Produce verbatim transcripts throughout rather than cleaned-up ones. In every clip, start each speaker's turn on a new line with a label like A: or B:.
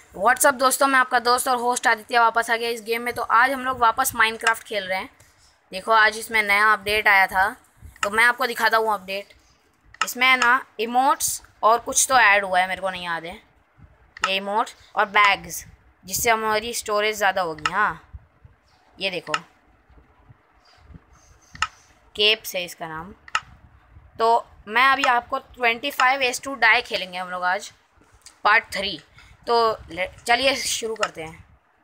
A: WhatsApp दोस्तों, मैं आपका दोस्त और होस्ट आदित्य वापस आ गया इस गेम में। तो आज हम लोग वापस माइनक्राफ्ट खेल रहे हैं। देखो आज इसमें नया अपडेट आया था, तो मैं आपको दिखाता हूँ अपडेट। इसमें है ना इमोट्स और कुछ तो ऐड हुआ है, मेरे को नहीं याद है। ये इमोट्स और बैग्स, जिससे हमारी स्टोरेज ज़्यादा होगी। हाँ ये देखो, केप्स है इसका नाम। तो मैं अभी आपको ट्वेंटी फाइव एस टू डाई खेलेंगे हम लोग आज, पार्ट थ्री। तो चलिए शुरू करते हैं।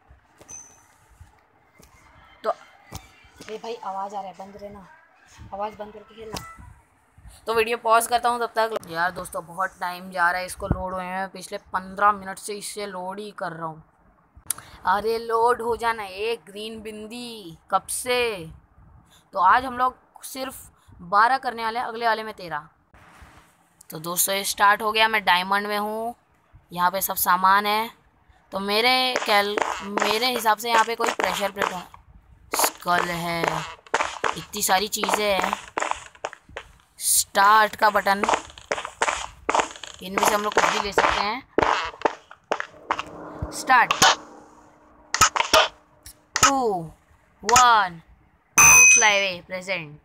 A: तो अरे भाई आवाज़ आ रहा है, बंद रहना, आवाज़ बंद करके खेलना। तो वीडियो पॉज करता हूँ तब तक। यार दोस्तों बहुत टाइम जा रहा है इसको लोड हुए हैं, पिछले पंद्रह मिनट से इससे लोड ही कर रहा हूँ। अरे लोड हो जाना, एक ग्रीन बिंदी कब से। तो आज हम लोग सिर्फ बारह करने वाले हैं, अगले वाले में तेरह। तो दोस्तों ये स्टार्ट हो गया। मैं डायमंड में हूँ, यहाँ पे सब सामान है। तो मेरे कैल मेरे हिसाब से यहाँ पे कोई प्रेशर प्लेट है, स्कल है, इतनी सारी चीज़ें हैं। स्टार्ट का बटन, इनमें से हम लोग कुछ भी ले सकते हैं। Start, two one fly away present.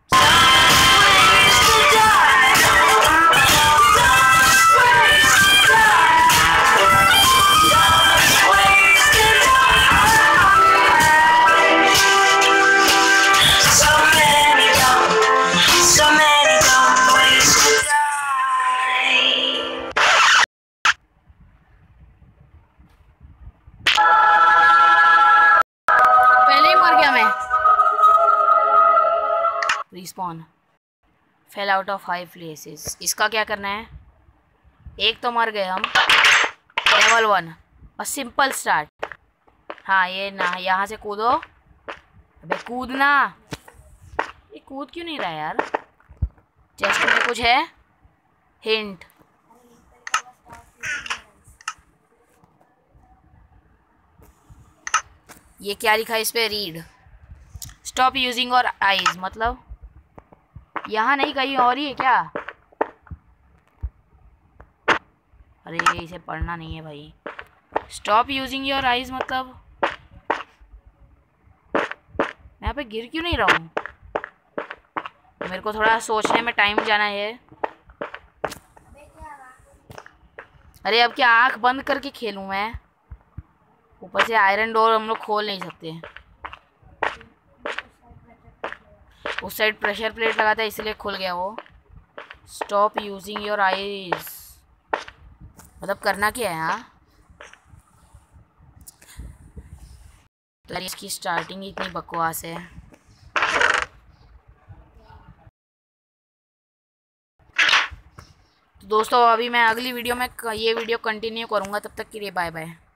A: Respawn fail out of five places. इसका क्या करना है? एक तो मर गए हम, लेवल वन और सिंपल स्टार्ट। हाँ ये ना, यहाँ से कूदो। अबे कूदना, ये कूद क्यों नहीं रहा यार? चेस्ट में कुछ है, हिंट। ये क्या लिखा है इस पे? Read stop using our eyes, मतलब यहाँ नहीं कहीं और ही है क्या? अरे इसे पढ़ना नहीं है भाई। स्टॉप यूजिंग योर आईज मतलब मैं यहाँ पे गिर क्यों नहीं रहा हूँ? मेरे को थोड़ा सोचने में टाइम जाना है। अरे अब क्या आंख बंद करके खेलूँ मैं? ऊपर से आयरन डोर हम लोग खोल नहीं सकते। उस साइड प्रेशर प्लेट लगा था इसलिए खुल गया वो। स्टॉप यूजिंग योर आईज मतलब करना क्या है? हाँ तो इसकी स्टार्टिंग ही इतनी बकवास है। तो दोस्तों अभी मैं अगली वीडियो में ये वीडियो कंटिन्यू करूँगा, तब तक के लिए बाय बाय।